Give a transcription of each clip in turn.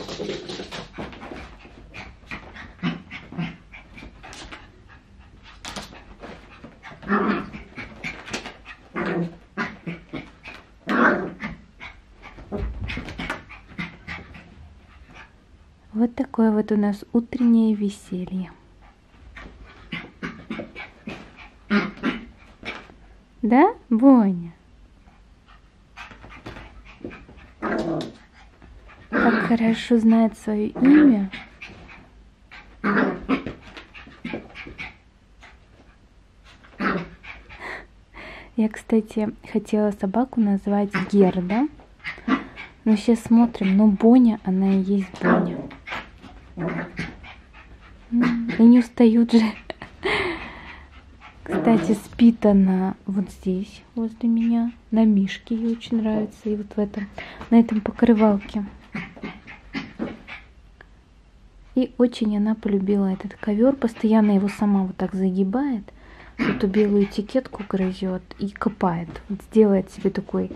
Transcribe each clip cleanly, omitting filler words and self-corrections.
Вот такое вот у нас утреннее веселье. Да, Боня? Как хорошо знает свое имя. Я, кстати, хотела собаку назвать Герда. Но сейчас смотрим, но Боня, она и есть Боня. И не устают же. Кстати, спит она вот здесь, возле меня, на мишке, ей очень нравится, и вот в этом, на этом покрывалке. И очень она полюбила этот ковер, постоянно его сама вот так загибает, эту белую этикетку грызет и копает. Вот делает себе такую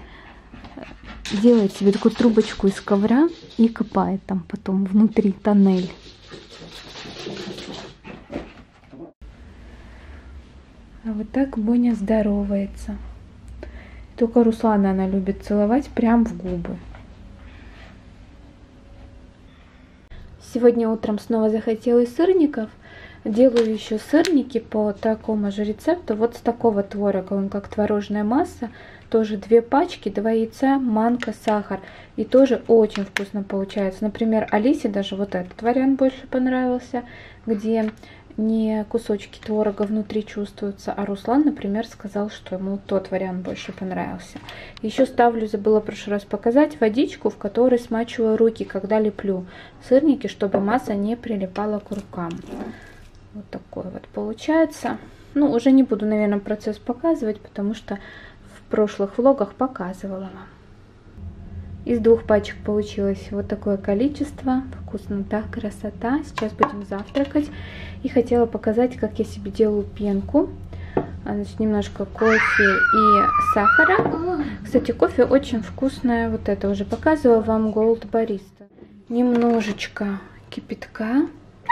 трубочку из ковра и копает там потом внутри тоннель. А вот так Боня здоровается. Только Руслана она любит целовать прям в губы. Сегодня утром снова захотелось сырников. Делаю еще сырники по такому же рецепту. Вот с такого творога, он как творожная масса. Тоже 2 пачки, 2 яйца, манка, сахар. И тоже очень вкусно получается. Например, Алисе даже вот этот вариант больше понравился, где не кусочки творога внутри чувствуются. А Руслан, например, сказал, что ему тот вариант больше понравился. Еще ставлю, забыла в прошлый раз показать, водичку, в которой смачиваю руки, когда леплю сырники, чтобы масса не прилипала к рукам. Вот такой вот получается. Ну, уже не буду, наверное, процесс показывать, потому что в прошлых влогах показывала вам. Из 2 пачек получилось вот такое количество. Вкуснота, красота. Сейчас будем завтракать. И хотела показать, как я себе делаю пенку. Значит, немножко кофе и сахара. Кстати, кофе очень вкусное. Вот это уже показывала вам, Gold Barista. Немножечко кипятка.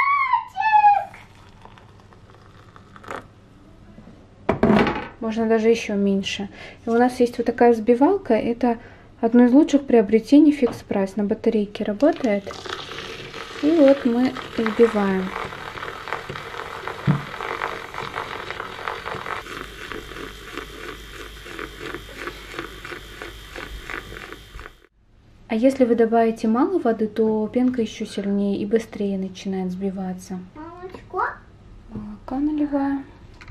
Можно даже еще меньше. И у нас есть вот такая взбивалка. Это одно из лучших приобретений Fix Price. На батарейке работает. И вот мы взбиваем. А если вы добавите мало воды, то пенка еще сильнее и быстрее начинает взбиваться. Молочко? Молока наливаю.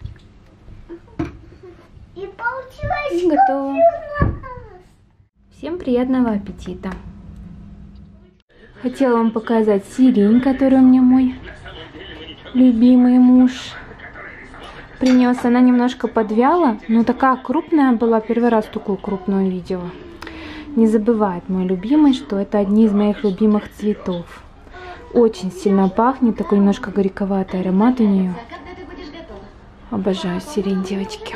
И получилось. И готово. Всем приятного аппетита. Хотела вам показать сирень, которую мне мой любимый муж принес. Она немножко подвяла, но такая крупная была. Первый раз такую крупную видела. Не забывает мой любимый, что это одни из моих любимых цветов. Очень сильно пахнет, такой немножко горьковатый аромат у нее. Обожаю сирень, девочки.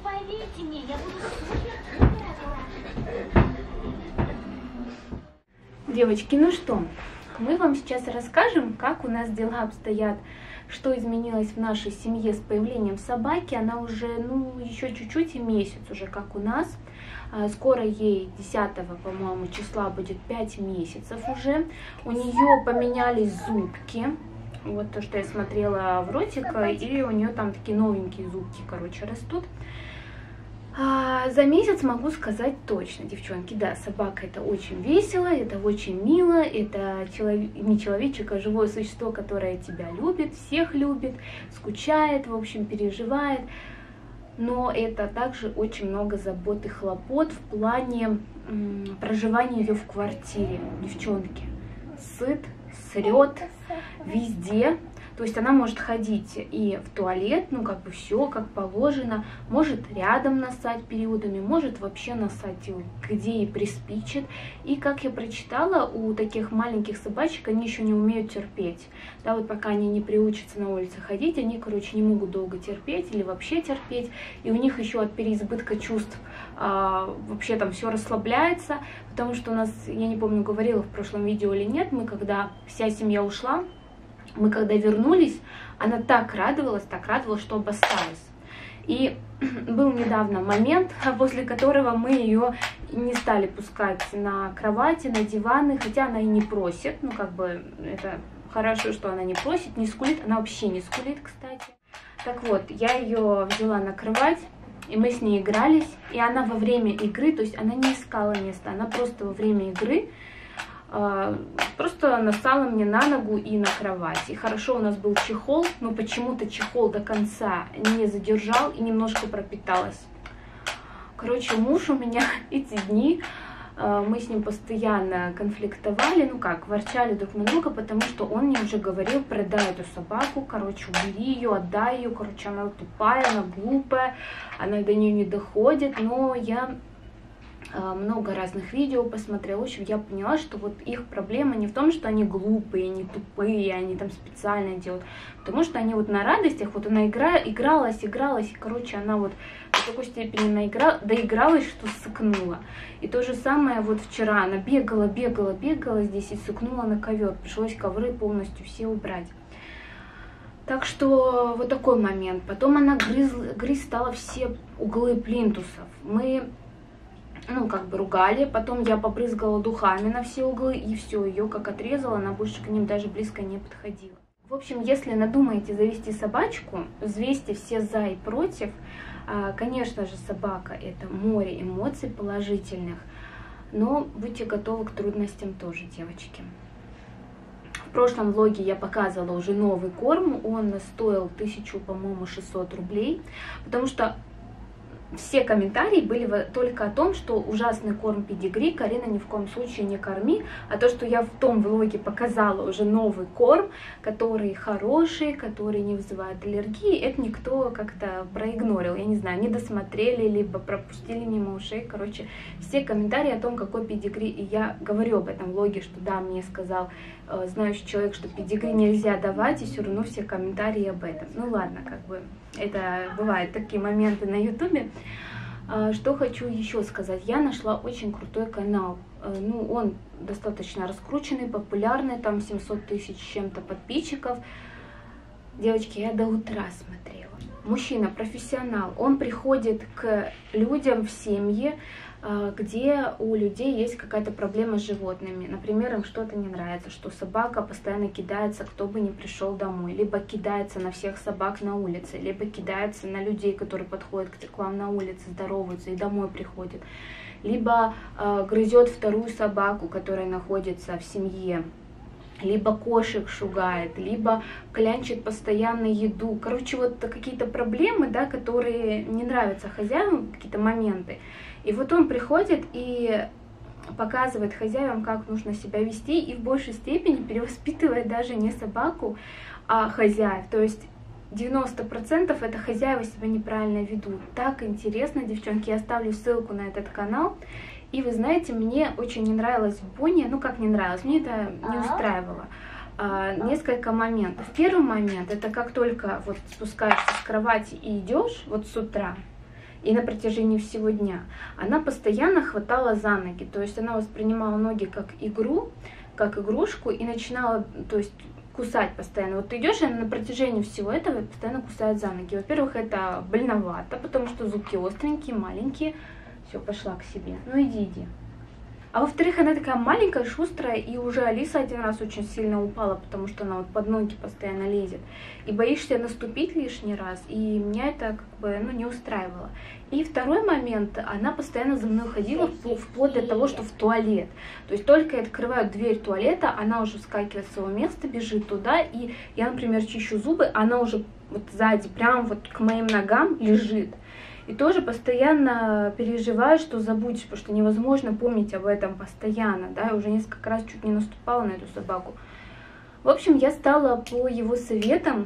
Девочки, ну что, мы вам сейчас расскажем, как у нас дела обстоят, что изменилось в нашей семье с появлением собаки. Она уже, еще чуть-чуть и месяц уже как у нас. Скоро ей 10, по-моему, числа будет 5 месяцев уже. У нее поменялись зубки. Вот то, что я смотрела в ротик, и у нее там такие новенькие зубки, короче, растут. За месяц могу сказать точно, девчонки, да, собака это очень весело, это очень мило, это не человечек, а живое существо, которое тебя любит, всех любит, скучает, в общем, переживает. Но это также очень много забот и хлопот в плане проживания ее в квартире, девчонки. Сыт, срет везде. То есть она может ходить и в туалет, ну как бы все как положено, может рядом нассать периодами, может вообще нассать где ей приспичит. И как я прочитала, у таких маленьких собачек они еще не умеют терпеть. Да, вот пока они не приучатся на улице ходить, они, короче, не могут долго терпеть или вообще терпеть. И у них еще от переизбытка чувств вообще там все расслабляется, потому что у нас, я не помню, говорила в прошлом видео или нет, мы когда вся семья ушла, мы когда вернулись, она так радовалась, что обоссалась. И был недавно момент, после которого мы ее не стали пускать на кровати, на диваны, хотя она и не просит, ну как бы это хорошо, что она не просит, не скулит, она вообще не скулит, кстати. Так вот, я ее взяла на кровать, и мы с ней игрались, и она во время игры, то есть она не искала места, она просто во время игры просто нассала мне на ногу и на кровать. И хорошо у нас был чехол, но почему-то чехол до конца не задержал и немножко пропиталась. Короче, муж у меня эти дни, мы с ним постоянно конфликтовали, ну как, ворчали друг на друга, потому что он мне уже говорил: продай эту собаку, короче, убери ее, отдай ее, короче, она тупая, она глупая, она до нее не доходит. Но я много разных видео посмотрела, в общем, я поняла, что вот их проблема не в том, что они глупые, они тупые, они там специально делают, потому что они вот на радостях, вот она игралась, и, короче, она вот до такой степени доигралась, что сыкнула. И то же самое вот вчера, она бегала здесь и сыкнула на ковер, пришлось ковры полностью все убрать. Так что вот такой момент. Потом она грызть стала все углы плинтусов. Мы как бы ругали, потом я побрызгала духами на все углы, и все, ее как отрезала, она больше к ним даже близко не подходила. В общем, если надумаете завести собачку, взвесьте все за и против. Конечно же, собака — это море эмоций положительных, но будьте готовы к трудностям тоже, девочки. В прошлом влоге я показывала уже новый корм, он стоил 1600, по-моему, рублей, потому что все комментарии были только о том, что ужасный корм педигри, Карина, ни в коем случае не корми. А то, что я в том влоге показала уже новый корм, который хороший, который не вызывает аллергии, это никто как-то проигнорил. Я не знаю, не досмотрели, либо пропустили мимо ушей. Короче, все комментарии о том, какой педигри. И я говорю об этом влоге, что да, мне сказал знающий человек, что педигри нельзя давать, и все равно все комментарии об этом. Ну ладно, как бы это бывают такие моменты на ютубе. Что хочу еще сказать. Я нашла очень крутой канал. Ну, он достаточно раскрученный, популярный, там 700 тысяч с чем-то подписчиков. Девочки, я до утра смотрела. Мужчина, профессионал, он приходит к людям в семье, где у людей есть какая-то проблема с животными. Например, им что-то не нравится, что собака постоянно кидается, кто бы ни пришел домой, либо кидается на всех собак на улице, либо кидается на людей, которые подходят к вам на улице, здороваются и домой приходят, либо грызет вторую собаку, которая находится в семье, либо кошек шугает, либо клянчит постоянно еду. Короче, вот какие-то проблемы, да, которые не нравятся хозяевам, какие-то моменты. И вот он приходит и показывает хозяевам, как нужно себя вести, и в большей степени перевоспитывает даже не собаку, а хозяев. То есть 90% это хозяева себя неправильно ведут. Так интересно, девчонки, я оставлю ссылку на этот канал. И вы знаете, мне очень не нравилось в Бонне, ну как не нравилось, мне это не устраивало. Несколько моментов. Первый момент — это как только вот спускаешься с кровати и идешь вот с утра, и на протяжении всего дня, она постоянно хватала за ноги, то есть она воспринимала ноги как игру, как игрушку, и начинала, то есть, кусать постоянно. Вот ты идешь, и она на протяжении всего этого постоянно кусает за ноги. Во-первых, это больновато, потому что зубки остренькие, маленькие. Все, пошла к себе. Ну иди. А во-вторых, она такая маленькая, шустрая, и уже Алиса один раз очень сильно упала, потому что она вот под ноги постоянно лезет. И боишься наступить лишний раз, и меня это как бы, ну, не устраивало. И второй момент, она постоянно за мной ходила вплоть до того, что в туалет. То есть только я открываю дверь туалета, она уже вскакивает с своего места, бежит туда, и я, например, чищу зубы, она уже вот сзади, прям вот к моим ногам лежит. И тоже постоянно переживаю, что забудешь, потому что невозможно помнить об этом постоянно, да, я уже несколько раз чуть не наступала на эту собаку. В В общем, я стала по его советам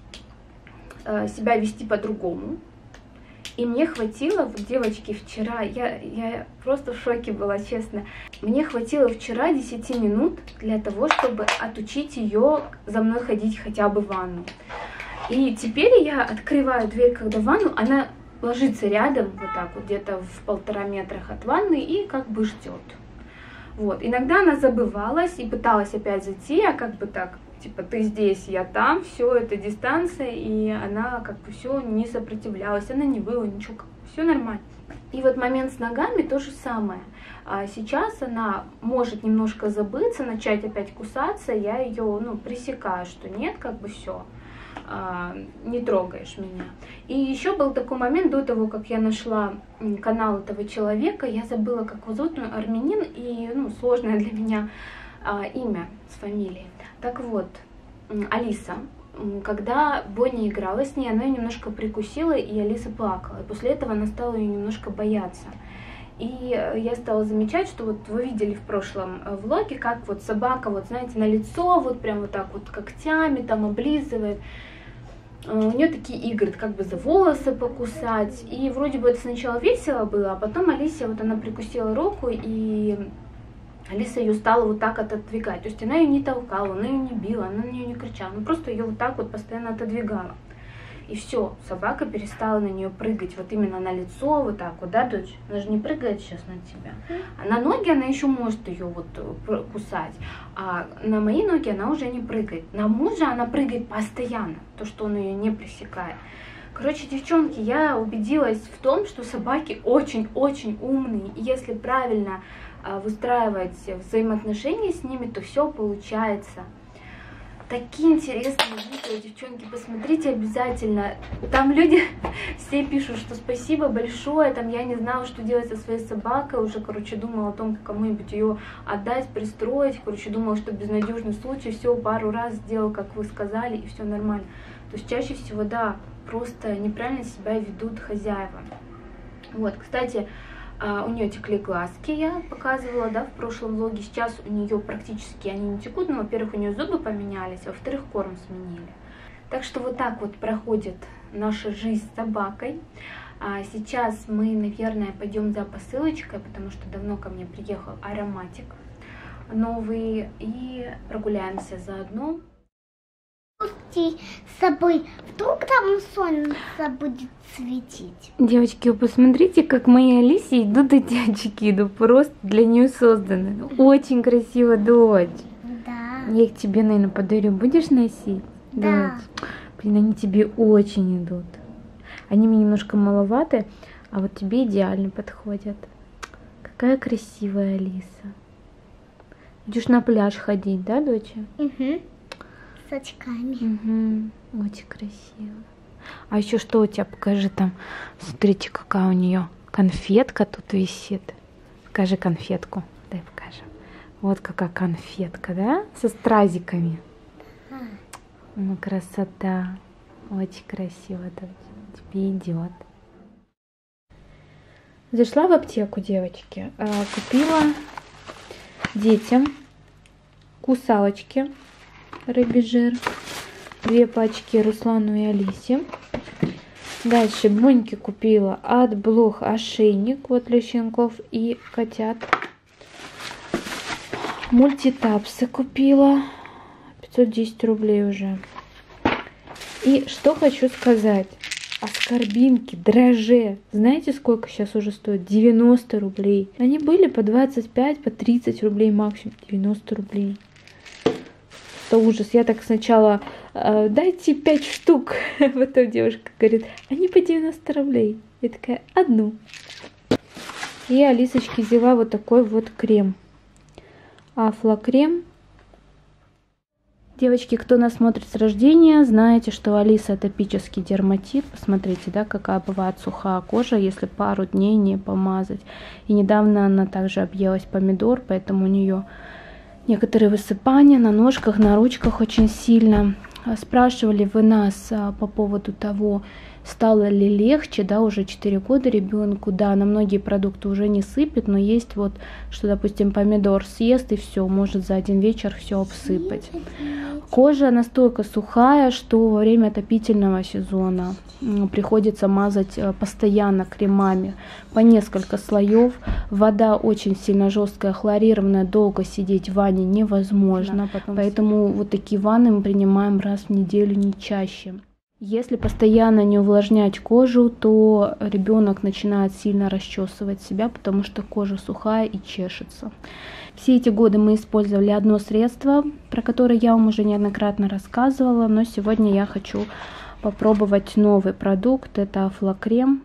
себя вести по-другому. И мне хватило, вот, девочки, вчера, я просто в шоке была, честно. Мне хватило вчера 10 минут для того, чтобы отучить ее за мной ходить хотя бы в ванну. И теперь я открываю дверь, когда в ванну, она ложится рядом, вот так вот, где-то в 1,5 метра от ванны и как бы ждет. Вот. Иногда она забывалась и пыталась опять зайти, а как бы так, типа, ты здесь, я там, все, это дистанция, и она как бы все не сопротивлялась, она не выла, ничего, все нормально. И вот момент с ногами то же самое. А сейчас она может немножко забыться, начать опять кусаться, я ее, ну, пресекаю, что нет, как бы все, не трогаешь меня. И еще был такой момент, до того, как я нашла канал этого человека, я забыла, как его зовут, армянин, и, ну, сложное для меня имя с фамилией. Так вот, Алиса, когда Бонни играла с ней, она ее немножко прикусила, и Алиса плакала. И после этого она стала ее немножко бояться. И я стала замечать, что вот вы видели в прошлом влоге, как вот собака, вот знаете, на лицо, вот прям вот так вот когтями там облизывает. У нее такие игры, как бы за волосы покусать. И вроде бы это сначала весело было, а потом Алисе, вот она прикусила руку, и Алиса ее стала вот так отодвигать. То есть она ее не толкала, она ее не била, она на нее не кричала. Она просто ее вот так вот постоянно отодвигала. И все, собака перестала на нее прыгать. Вот именно на лицо, вот так вот, да, дочь? Она же не прыгает сейчас на тебя. А на ноги она еще может ее вот кусать. А на мои ноги она уже не прыгает. На мужа она прыгает постоянно. То, что он ее не пресекает. Короче, девчонки, я убедилась в том, что собаки очень-очень умные. И если правильно выстраивать взаимоотношения с ними, то все получается. Такие интересные видео, девчонки, посмотрите обязательно. Там люди все пишут, что спасибо большое, там я не знала, что делать со своей собакой, уже, короче, думала о том, как кому-нибудь ее отдать, пристроить, короче, думала, что безнадежный случай, все, пару раз сделал, как вы сказали, и все нормально. То есть чаще всего, да, просто неправильно себя ведут хозяева. Вот, кстати, у нее текли глазки, я показывала, да, в прошлом влоге. Сейчас у нее практически они не текут, но, во-первых, у нее зубы поменялись, а во-вторых, корм сменили. Так что вот так вот проходит наша жизнь с собакой. Сейчас мы, наверное, пойдем за посылочкой, потому что давно ко мне приехал ароматик новый, и прогуляемся заодно. С собой, вдруг там солнце будет светить. Девочки, вы посмотрите, как мои Алисе идут эти очки, ну просто для нее созданы. Очень красиво, дочь. Да. Я их тебе, наверное, подарю. Будешь носить? Да. Дочь? Блин, они тебе очень идут. Они мне немножко маловаты, а вот тебе идеально подходят. Какая красивая Алиса. Идешь на пляж ходить, да, дочь? Угу. С очками. Угу. Очень красиво. А еще что у тебя? Покажи там. Смотрите, какая у нее конфетка тут висит. Покажи конфетку. Дай покажем. Вот какая конфетка, да? Со стразиками. Ну, красота. Очень красиво. Тебе идет. Зашла в аптеку, девочки. Купила детям кусалочки. Рыбий жир. 2 пачки Руслану и Алисе. Дальше Боньке купила от Блох ошейник вот для щенков и котят. Мультитапсы купила. 510 рублей уже. И что хочу сказать. Аскорбинки, дрожжи. Знаете, сколько сейчас уже стоит? 90 рублей. Они были по 25, по 30 рублей максимум. 90 рублей. Это ужас. Я так сначала, дайте 5 штук. Потом девушка говорит, они по 90 рублей. Я такая, одну. И Алисочке взяла вот такой вот крем. Афлокрем. Девочки, кто нас смотрит с рождения, знаете, что Алиса атопический дерматит. Посмотрите, да, какая бывает сухая кожа, если пару дней не помазать. И недавно она также объелась помидор, поэтому у нее некоторые высыпания на ножках, на ручках очень сильно. Спрашивали вы нас по поводу того, стало ли легче, да, уже 4 года ребенку, да, на многие продукты уже не сыпет, но есть вот, что, допустим, помидор съест и все, может за один вечер все обсыпать. Кожа настолько сухая, что во время отопительного сезона приходится мазать постоянно кремами по несколько слоев. Вода очень сильно жесткая, хлорированная, долго сидеть в ванне невозможно, поэтому вот такие ванны мы принимаем раз в неделю, не чаще. Если постоянно не увлажнять кожу, то ребенок начинает сильно расчесывать себя, потому что кожа сухая и чешется. Все эти годы мы использовали одно средство, про которое я вам уже неоднократно рассказывала, но сегодня я хочу попробовать новый продукт, это Афлакрем.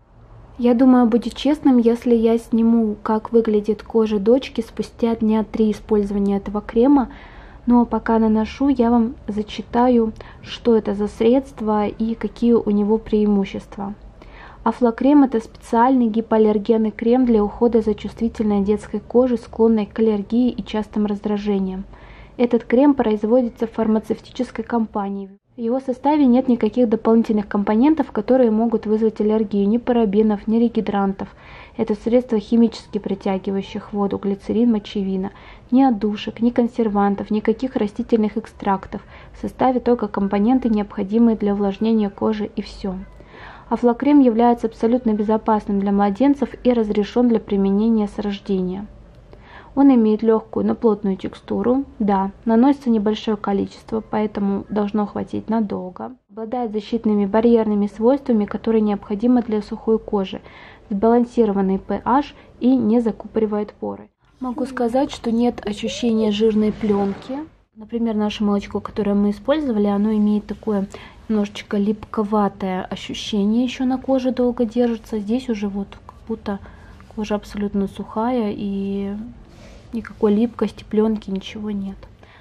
Я думаю, будет честным, если я сниму, как выглядит кожа дочки спустя дня 3 использования этого крема. Но пока наношу, я вам зачитаю, что это за средство и какие у него преимущества. Афлакрем – это специальный гипоаллергенный крем для ухода за чувствительной детской кожей, склонной к аллергии и частым раздражениям. Этот крем производится фармацевтической компанией. В его составе нет никаких дополнительных компонентов, которые могут вызвать аллергию, ни парабенов, ни регидрантов. Это средство химически притягивающих воду, глицерин, мочевина. Ни отдушек, ни консервантов, никаких растительных экстрактов. В составе только компоненты, необходимые для увлажнения кожи, и все. Афлакрем является абсолютно безопасным для младенцев и разрешен для применения с рождения. Он имеет легкую, но плотную текстуру. Да, наносится небольшое количество, поэтому должно хватить надолго. Обладает защитными барьерными свойствами, которые необходимы для сухой кожи. Сбалансированный pH и не закупоривает поры. Могу сказать, что нет ощущения жирной пленки. Например, наше молочко, которое мы использовали, оно имеет такое немножечко липковатое ощущение, еще на коже долго держится. Здесь уже вот как будто кожа абсолютно сухая и никакой липкости, пленки, ничего нет.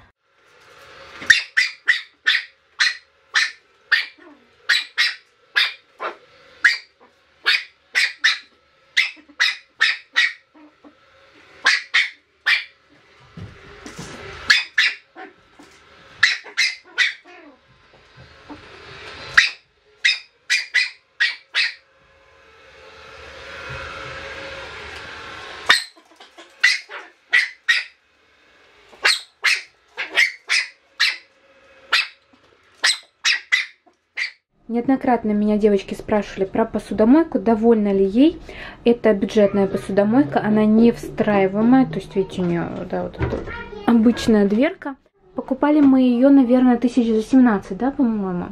Неоднократно меня девочки спрашивали про посудомойку, довольна ли ей. Это бюджетная посудомойка, она не встраиваемая, то есть видите, у нее, да, вот эта обычная дверка. Покупали мы ее, наверное, 1017, да, по-моему,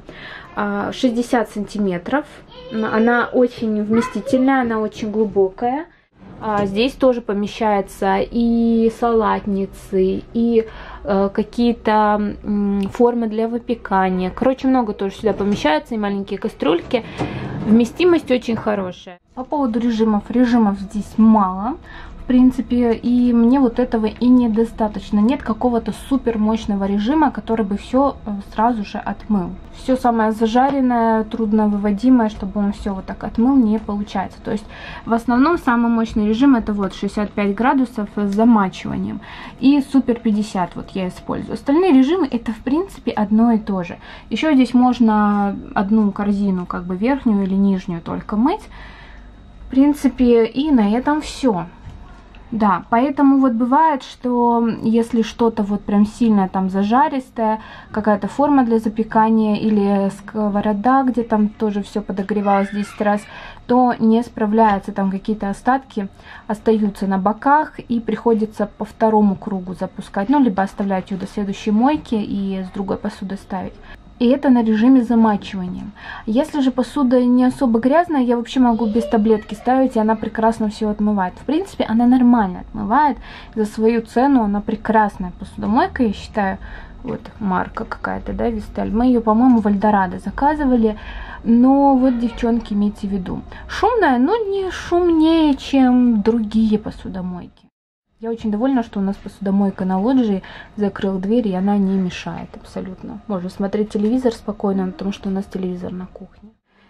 60 сантиметров. Она очень вместительная, она очень глубокая. Здесь тоже помещаются и салатницы, и какие-то формы для выпекания. Короче, много тоже сюда помещается, и маленькие кастрюльки. Вместимость очень хорошая. По поводу режимов. Режимов здесь мало, в принципе, и мне вот этого и недостаточно. Нет какого-то супер мощного режима, который бы все сразу же отмыл. Все самое зажаренное, трудновыводимое, чтобы он все вот так отмыл, не получается. То есть в основном самый мощный режим это вот 65 градусов с замачиванием и супер 50 вот я использую. Остальные режимы это в принципе одно и то же. Еще здесь можно одну корзину, как бы верхнюю или нижнюю только мыть. В принципе, и на этом все. Да, поэтому вот бывает, что если что-то вот прям сильно там зажаристое, какая-то форма для запекания или сковорода, где там тоже все подогревалось 10 раз, то не справляется, там какие-то остатки остаются на боках и приходится по второму кругу запускать, ну, либо оставлять ее до следующей мойки и с другой посуды ставить. И это на режиме замачивания. Если же посуда не особо грязная, я вообще могу без таблетки ставить, и она прекрасно все отмывает. В принципе, она нормально отмывает. За свою цену она прекрасная посудомойка, я считаю. Вот марка какая-то, да, Висталь. Мы ее, по-моему, в Эльдорадо заказывали. Но вот, девчонки, имейте в виду. Шумная, но не шумнее, чем другие посудомойки. Я очень довольна, что у нас посудомойка на лоджии, закрыл дверь, и она не мешает абсолютно. Можно смотреть телевизор спокойно, потому что у нас телевизор на кухне.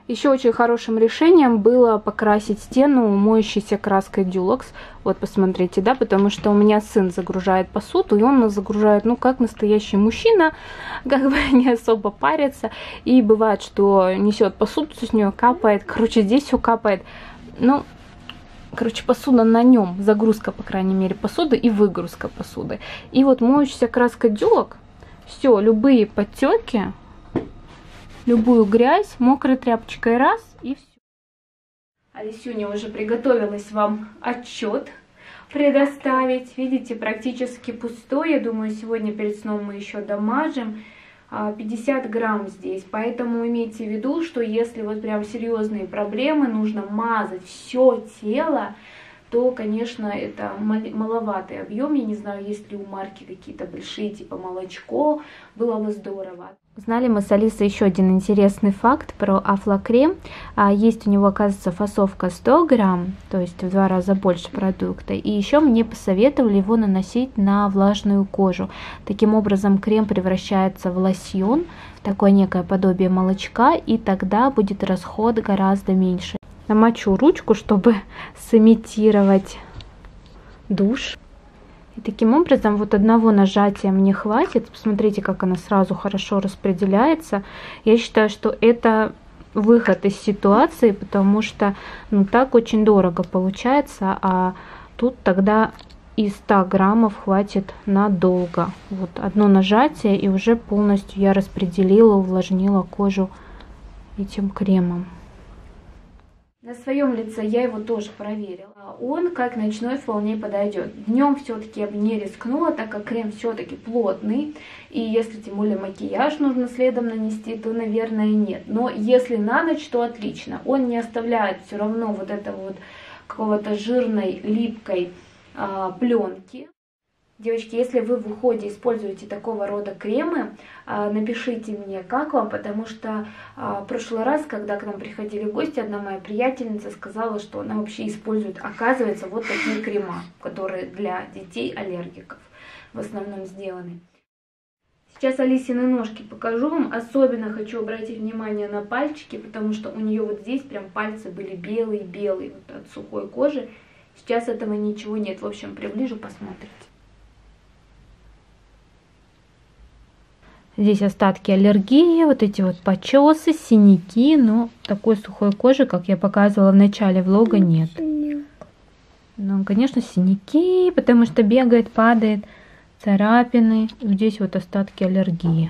Еще очень хорошим решением было покрасить стену моющейся краской Dulux. Вот посмотрите, да, потому что у меня сын загружает посуду, и он загружает, ну, как настоящий мужчина, как бы не особо парится. И бывает, что несет посуду, с нее капает, короче, здесь все капает. Ну, короче, посуда на нем, загрузка, по крайней мере, посуды и выгрузка посуды. И вот моющаяся краска Dulux, все, любые подтеки, любую грязь мокрой тряпочкой раз и все. Алисюня уже приготовилась вам отчет предоставить. Видите, практически пустой. Я думаю, сегодня перед сном мы еще дамажим. 50 грамм здесь. Поэтому имейте в виду, что если вот прям серьезные проблемы, нужно мазать все тело, то, конечно, это маловатый объем. Я не знаю, есть ли у марки какие-то большие, типа молочко. Было бы здорово. Узнали мы с Алисой еще один интересный факт про Афлакрем. Есть у него, оказывается, фасовка 100 грамм, то есть в 2 раза больше продукта. И еще мне посоветовали его наносить на влажную кожу. Таким образом, крем превращается в лосьон, в такое некое подобие молочка, и тогда будет расход гораздо меньше. Намочу ручку, чтобы сымитировать душ. И таким образом вот одного нажатия мне хватит. Посмотрите, как она сразу хорошо распределяется. Я считаю, что это выход из ситуации, потому что ну так очень дорого получается, а тут тогда и 100 граммов хватит надолго. Вот одно нажатие, и уже полностью я распределила, увлажнила кожу этим кремом. На своем лице я его тоже проверила. Он как ночной вполне подойдет. Днем все-таки я бы не рискнула, так как крем все-таки плотный. И если тем более макияж нужно следом нанести, то, наверное, нет. Но если на ночь, то отлично. Он не оставляет все равно вот это вот какого-то жирной, липкой пленки. Девочки, если вы в уходе используете такого рода кремы, напишите мне, как вам, потому что в прошлый раз, когда к нам приходили гости, одна моя приятельница сказала, что она вообще использует, оказывается, вот такие крема, которые для детей-аллергиков в основном сделаны. Сейчас Алисины ножки покажу вам. Особенно хочу обратить внимание на пальчики, потому что у нее вот здесь прям пальцы были белые-белые вот от сухой кожи. Сейчас этого ничего нет. В общем, приближу, посмотрите. Здесь остатки аллергии, вот эти вот почесы, синяки, но такой сухой кожи, как я показывала в начале влога, нет. Ну, конечно, синяки, потому что бегает, падает, царапины. Здесь вот остатки аллергии.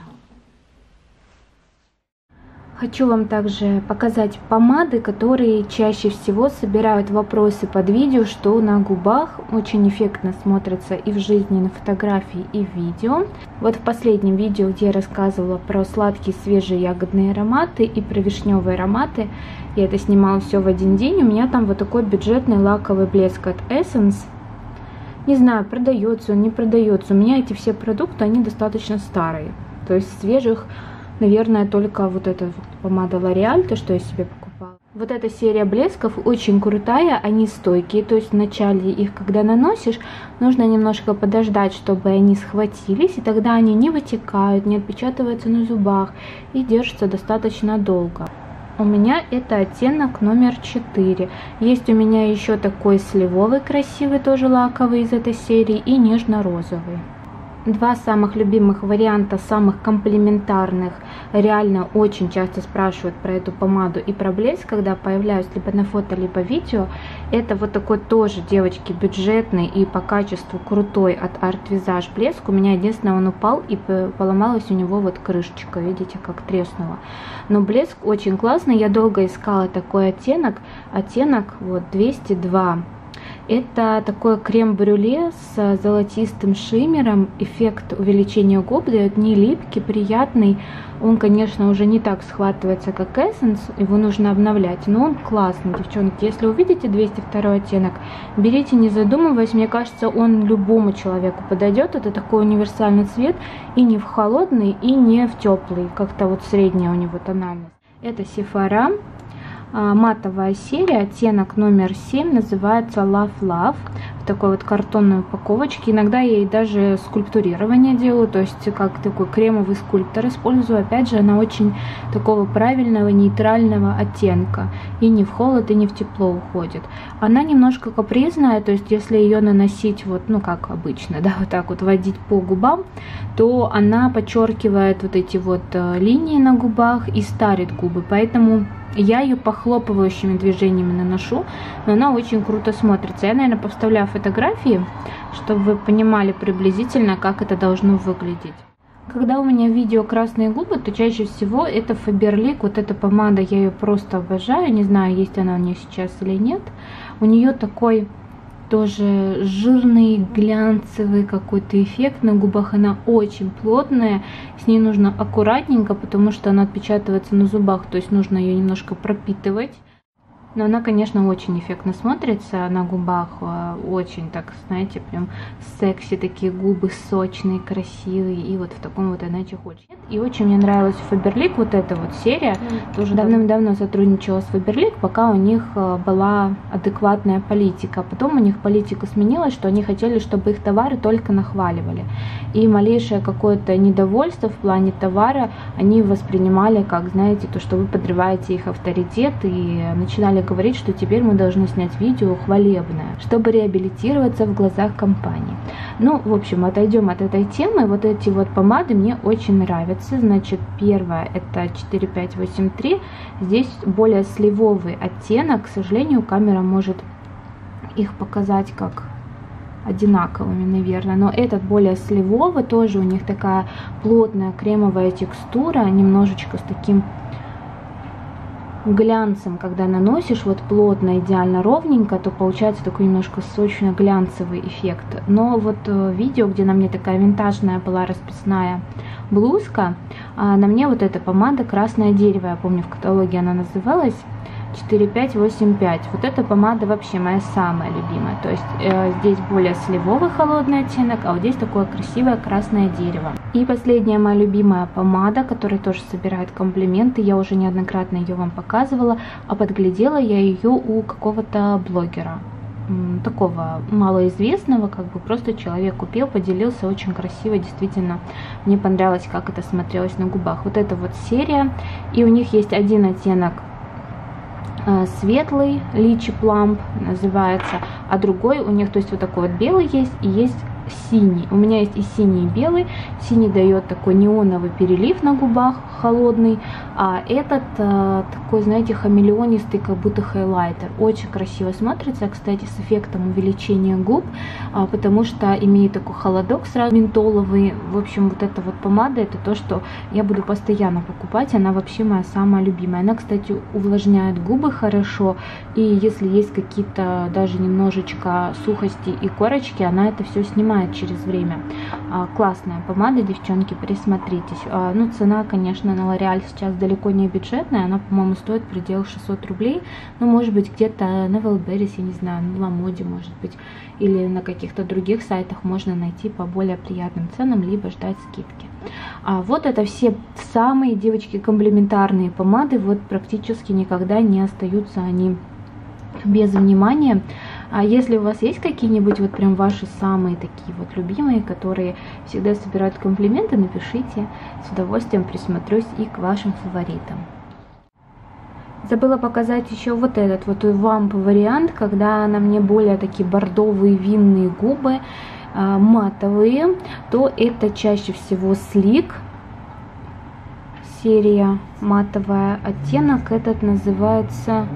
Хочу вам также показать помады, которые чаще всего собирают вопросы под видео, что на губах очень эффектно смотрятся и в жизни, и на фотографии, и в видео. Вот в последнем видео, где я рассказывала про сладкие свежие ягодные ароматы и про вишневые ароматы, я это снимала все в один день, у меня там вот такой бюджетный лаковый блеск от Essence. Не знаю, продается он, не продается. У меня эти все продукты, они достаточно старые, то есть свежих, наверное, только вот эта вот помада L'Oréal, то, что я себе покупала. Вот эта серия блесков очень крутая, они стойкие, то есть вначале их, когда наносишь, нужно немножко подождать, чтобы они схватились, и тогда они не вытекают, не отпечатываются на зубах и держатся достаточно долго. У меня это оттенок номер 4. Есть у меня еще такой сливовый красивый, тоже лаковый из этой серии, и нежно-розовый. Два самых любимых варианта, самых комплементарных. Реально очень часто спрашивают про эту помаду и про блеск, когда появляюсь либо на фото, либо видео. Это вот такой тоже, девочки, бюджетный и по качеству крутой от Art Visage блеск. У меня единственное, он упал и поломалась у него вот крышечка, видите, как треснула. Но блеск очень классный, я долго искала такой оттенок вот 202. Это такой крем-брюле с золотистым шиммером. Эффект увеличения губ дает, не липкий, приятный. Он, конечно, уже не так схватывается, как Essence, его нужно обновлять. Но он классный, девчонки. Если увидите 202 оттенок, берите, не задумываясь. Мне кажется, он любому человеку подойдет. Это такой универсальный цвет. И не в холодный, и не в теплый. Как-то вот средняя у него тональность. Это Sephora. матовая серия, оттенок номер 7, называется Love Love. В такой вот картонной упаковочке. Иногда я ей даже скульптурирование делаю, то есть как такой кремовый скульптор использую. Опять же, она очень такого правильного нейтрального оттенка. И не в холод, и не в тепло уходит. Она немножко капризная, то есть если ее наносить вот, ну как обычно, да, вот так вот водить по губам, то она подчеркивает вот эти вот линии на губах и старит губы. Поэтому я ее похлопывающими движениями наношу, но она очень круто смотрится. Я, наверное, поставляю фотографии, чтобы вы понимали приблизительно, как это должно выглядеть. Когда у меня видео красные губы, то чаще всего это Faberlic. Вот эта помада, я ее просто обожаю. Не знаю, есть она у нее сейчас или нет. У нее такой тоже жирный, глянцевый какой-то эффект на губах. Она очень плотная, с ней нужно аккуратненько, потому что она отпечатывается на зубах, то есть нужно ее немножко пропитывать. Но она, конечно, очень эффектно смотрится на губах, очень, так, знаете, прям секси, такие губы сочные, красивые, и вот в таком вот она чехольчик. И очень мне нравилась Faberlic, вот эта вот серия, тоже давным-давно сотрудничала с Faberlic, пока у них была адекватная политика. Потом у них политика сменилась, что они хотели, чтобы их товары только нахваливали. И малейшее какое-то недовольство в плане товара они воспринимали как, знаете, то, что вы подрываете их авторитет, и начинали говорить, что теперь мы должны снять видео хвалебное, чтобы реабилитироваться в глазах компании. Ну, в общем, отойдем от этой темы. Вот эти вот помады мне очень нравятся. Значит, первая это 4583. Здесь более сливовый оттенок. К сожалению, камера может их показать как одинаковыми, наверное, но этот более сливовый, тоже у них такая плотная кремовая текстура, немножечко с таким глянцем, когда наносишь вот плотно, идеально ровненько, то получается такой немножко сочно-глянцевый эффект. Но вот видео, где на мне такая винтажная была расписная блузка, на мне вот эта помада «Красное дерево», я помню, в каталоге она называлась, 4585. Вот эта помада вообще моя самая любимая. То есть здесь более сливовый холодный оттенок, а вот здесь такое красивое красное дерево. И последняя моя любимая помада, которая тоже собирает комплименты. Я уже неоднократно ее вам показывала, а подглядела я ее у какого-то блогера. Такого малоизвестного, как бы просто человек купил, поделился, очень красиво, действительно, мне понравилось, как это смотрелось на губах. Вот эта вот серия, и у них есть один оттенок светлый, Lychee Plump называется, а другой у них, то есть вот такой вот белый есть и есть синий. У меня есть и синий, и белый. Синий дает такой неоновый перелив на губах, холодный, а этот такой, знаете, хамелеонистый, как будто хайлайтер. Очень красиво смотрится, кстати, с эффектом увеличения губ, потому что имеет такой холодок сразу ментоловый. В общем, вот эта вот помада, это то, что я буду постоянно покупать. Она вообще моя самая любимая. Она, кстати, увлажняет губы хорошо, и если есть какие-то даже немножечко сухости и корочки, она это все снимает через время. Классная помада, девчонки, присмотритесь. Ну, цена, конечно, на L'Oréal сейчас далеко не бюджетная, она, по-моему, стоит в пределах 600 рублей, ну, может быть, где-то на Wildberries, я не знаю, на Ламоде, может быть, или на каких-то других сайтах можно найти по более приятным ценам, либо ждать скидки. Вот это все самые, девочки, комплементарные помады, вот практически никогда не остаются они без внимания. А если у вас есть какие-нибудь вот прям ваши самые такие вот любимые, которые всегда собирают комплименты, напишите, с удовольствием присмотрюсь и к вашим фаворитам. Забыла показать еще вот этот вот вамп вариант, когда на мне более такие бордовые винные губы, матовые, то это чаще всего Sleek. Серия матовая, оттенок этот называется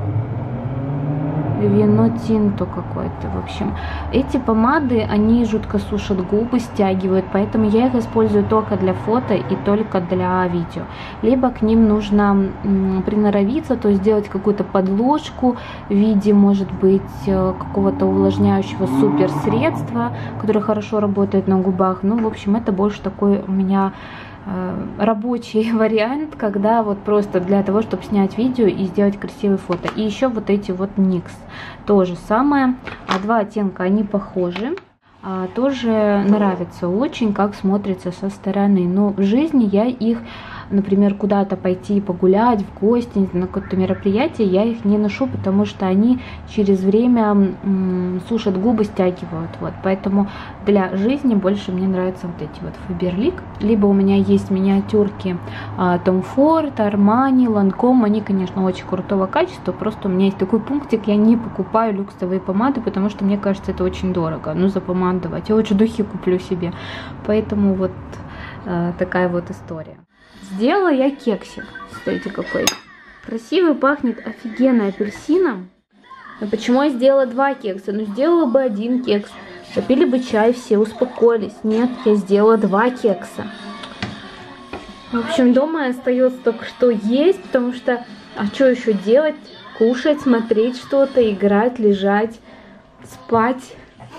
вино тинто какое-то. В общем, эти помады, они жутко сушат губы, стягивают, поэтому я их использую только для фото и только для видео. Либо к ним нужно приноровиться, то есть сделать какую-то подложку в виде, может быть, какого-то увлажняющего супер средства, которое хорошо работает на губах. Ну, в общем, это больше такой у меня рабочий вариант, когда вот просто для того, чтобы снять видео и сделать красивые фото. И еще вот эти вот NYX, то же самое, два оттенка, они похожи, тоже нравится очень, как смотрится со стороны, но в жизни я их например, куда-то пойти погулять, в гости, на какое-то мероприятие, я их не ношу, потому что они через время сушат губы, стягивают. Вот. Поэтому для жизни больше мне нравятся вот эти вот Faberlic. Либо у меня есть миниатюрки Tom Ford, Armani, Lancome. Они, конечно, очень крутого качества. Просто у меня есть такой пунктик, я не покупаю люксовые помады, потому что мне кажется, это очень дорого. Ну, запомадовать. Я лучше духи куплю себе. Поэтому вот такая вот история. Сделала я кексик. Смотрите, какой красивый, пахнет офигенно апельсином. Но почему я сделала 2 кекса? Ну, сделала бы 1 кекс. Попили бы чай, все успокоились. Нет, я сделала 2 кекса. В общем, дома остается только что есть, потому что, а что еще делать? Кушать, смотреть что-то, играть, лежать, спать.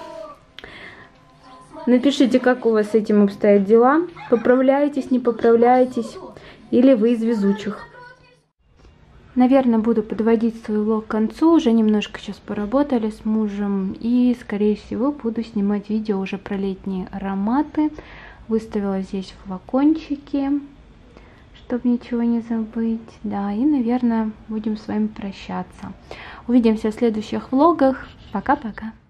Напишите, как у вас с этим обстоят дела. Поправляетесь, не поправляетесь, или вы из везучих. Наверное, буду подводить свой влог к концу. Уже немножко сейчас поработали с мужем. И, скорее всего, буду снимать видео уже про летние ароматы. Выставила здесь флакончики, чтобы ничего не забыть. Да, и, наверное, будем с вами прощаться. Увидимся в следующих влогах. Пока-пока.